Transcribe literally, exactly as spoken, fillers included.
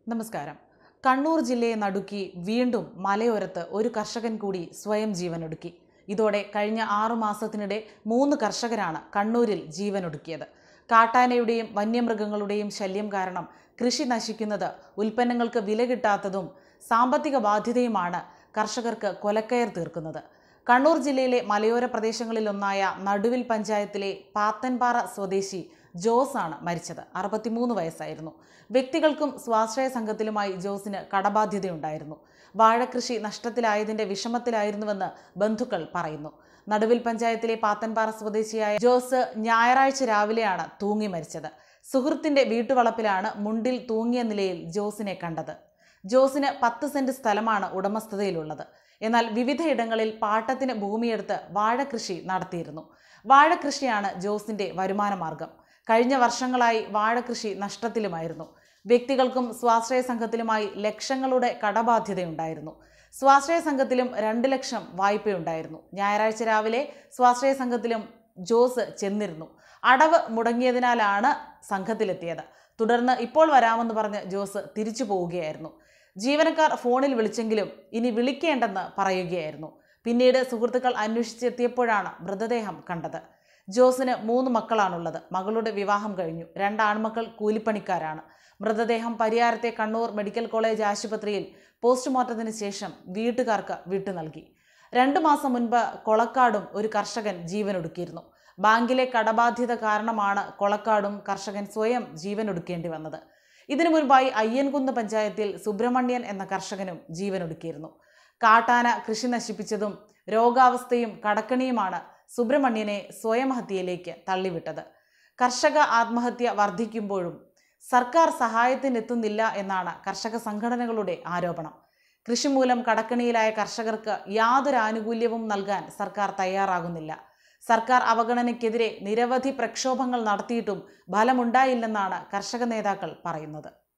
നമസ്കാരം. കണ്ണൂർ ജില്ലയെ നടുക്കി വീണ്ടും മലയോരത്ത് ഒരു കർഷകൻ കൂടി സ്വയം ജീവനൊടുക്കി. ഇതോടെ കഴിഞ്ഞ ആറു മാസത്തിനിടെ മൂന്ന് കർഷകരാണ് കണ്ണൂരിൽ ജീവനൊടുക്കിയത്. കാട്ടാനയുടെയും വന്യമൃഗങ്ങളുടെയും ശല്യം കാരണം കൃഷി നശിക്കുന്നത്, ഉൽപ്പന്നങ്ങൾക്ക് വില കിട്ടാത്തതും സാമ്പത്തിക ബാധ്യതയുമാണ് കർഷകർക്ക് കൊലക്കയർ തീർക്കുന്നത്. കണ്ണൂർ ജില്ലയിലെ മലയോര പ്രദേശങ്ങളിലൊന്നായ നടുവിൽ പഞ്ചായത്തിലെ പാത്തൻപാറ സ്വദേശി ജോസ് ആണ് മരിച്ചത്. അറുപത്തിമൂന്ന് വയസ്സായിരുന്നു. വ്യക്തികൾക്കും സ്വാശ്രയ സംഘത്തിലുമായി ജോസിന് കടബാധ്യതയുണ്ടായിരുന്നു. വാഴകൃഷി നഷ്ടത്തിലായതിന്റെ വിഷമത്തിലായിരുന്നുവെന്ന് ബന്ധുക്കൾ പറയുന്നു. നടുവിൽ പഞ്ചായത്തിലെ പാത്തൻപാറ സ്വദേശിയായ ജോസ് ഞായറാഴ്ച രാവിലെയാണ് തൂങ്ങി മരിച്ചത്. സുഹൃത്തിന്റെ വീട്ടുവളപ്പിലാണ് മുണ്ടിൽ തൂങ്ങിയ നിലയിൽ ജോസിനെ കണ്ടത്. ജോസിന് പത്ത് സെന്റ് സ്ഥലമാണ് ഉടമസ്ഥതയിലുള്ളത്. എന്നാൽ വിവിധയിടങ്ങളിൽ പാട്ടത്തിന് ഭൂമിയെടുത്ത് വാഴകൃഷി നടത്തിയിരുന്നു. വാഴകൃഷിയാണ് ജോസിന്റെ വരുമാന മാർഗം. കഴിഞ്ഞ വർഷങ്ങളായി വാഴകൃഷി നഷ്ടത്തിലുമായിരുന്നു. വ്യക്തികൾക്കും സ്വാശ്രയ സംഘത്തിലുമായി ലക്ഷങ്ങളുടെ കടബാധ്യതയുണ്ടായിരുന്നു. സ്വാശ്രയ സംഘത്തിലും രണ്ട് ലക്ഷം വായ്പയുണ്ടായിരുന്നു. ഞായറാഴ്ച രാവിലെ സ്വാശ്രയ സംഘത്തിലും ജോസ് ചെന്നിരുന്നു. അടവ് മുടങ്ങിയതിനാലാണ് സംഘത്തിലെത്തിയത്. തുടർന്ന് ഇപ്പോൾ വരാമെന്ന് പറഞ്ഞ് ജോസ് തിരിച്ചു പോവുകയായിരുന്നു. ജീവനക്കാർ ഫോണിൽ വിളിച്ചെങ്കിലും ഇനി വിളിക്കേണ്ടെന്ന് പറയുകയായിരുന്നു. പിന്നീട് സുഹൃത്തുക്കൾ അന്വേഷിച്ചെത്തിയപ്പോഴാണ് മൃതദേഹം കണ്ടത്. ജോസിന് മൂന്ന് മക്കളാണുള്ളത്. മകളുടെ വിവാഹം കഴിഞ്ഞു. രണ്ട് ആൺമക്കൾ കൂലിപ്പണിക്കാരാണ്. മൃതദേഹം പരിയാരത്തെ കണ്ണൂർ മെഡിക്കൽ കോളേജ് ആശുപത്രിയിൽ പോസ്റ്റ്മോർട്ടത്തിന് ശേഷം വീട്ടുകാർക്ക് വിട്ടു നൽകി. രണ്ടു മാസം മുൻപ് കൊളക്കാടും ഒരു കർഷകൻ ജീവനൊടുക്കിയിരുന്നു. ബാങ്കിലെ കടബാധ്യത കാരണമാണ് കൊളക്കാടും കർഷകൻ സ്വയം ജീവനൊടുക്കേണ്ടി വന്നത്. ഇതിനു മുൻപായി അയ്യൻകുന്ന് പഞ്ചായത്തിൽ സുബ്രഹ്മണ്യൻ എന്ന കർഷകനും ജീവനൊടുക്കിയിരുന്നു. കാട്ടാന കൃഷി നശിപ്പിച്ചതും രോഗാവസ്ഥയും കടക്കണിയുമാണ് സുബ്രഹ്മണ്യനെ സ്വയംഹത്യയിലേക്ക് തള്ളിവിട്ടത്. കർഷക ആത്മഹത്യ വർദ്ധിക്കുമ്പോഴും സർക്കാർ സഹായത്തിനെത്തുന്നില്ല എന്നാണ് കർഷക സംഘടനകളുടെ ആരോപണം. കൃഷി മൂലം കടക്കണിയിലായ കർഷകർക്ക് യാതൊരു ആനുകൂല്യവും നൽകാൻ സർക്കാർ തയ്യാറാകുന്നില്ല. സർക്കാർ അവഗണനയ്ക്കെതിരെ നിരവധി പ്രക്ഷോഭങ്ങൾ നടത്തിയിട്ടും ഫലമുണ്ടായില്ലെന്നാണ് കർഷക നേതാക്കൾ പറയുന്നത്.